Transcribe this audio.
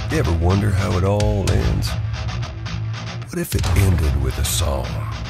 You ever wonder how it all ends? What if it ended with a song?